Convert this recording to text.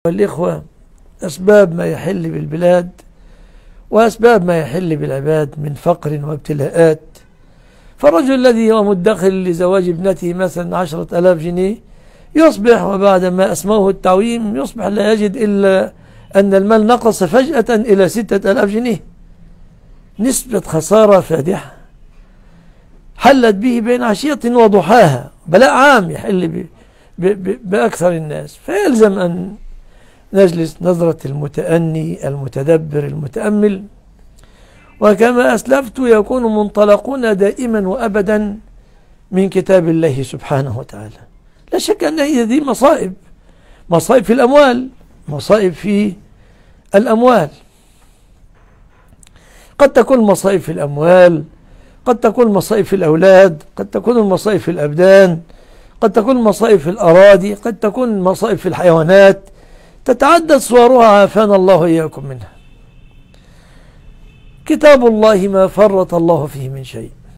والإخوة، أسباب ما يحل بالبلاد وأسباب ما يحل بالعباد من فقر وابتلاءات. فالرجل الذي هو مدخر لزواج ابنته مثلا 10,000 جنيه يصبح وبعد ما أسموه التعويم يصبح لا يجد إلا أن المال نقص فجأة إلى 6,000 جنيه. نسبة خسارة فادحة حلت به بين عشية وضحاها، بلاء عام يحل بأكثر الناس. فيلزم أن نجلس نظرة المتأني المتدبر المتأمل. وكما أسلفت يكون منطلقون دائما وأبدا من كتاب الله سبحانه وتعالى. لا شك أن هذه مصائب في الأموال، مصائب في الأموال. قد تكون مصائب في الأموال، قد تكون مصائب في الأولاد، قد تكون المصائب في الأبدان، قد تكون مصائب في الأراضي، قد تكون مصائب في الحيوانات، تتعدد صورها عافانا الله إياكم منها. كتاب الله ما فرط الله فيه من شيء.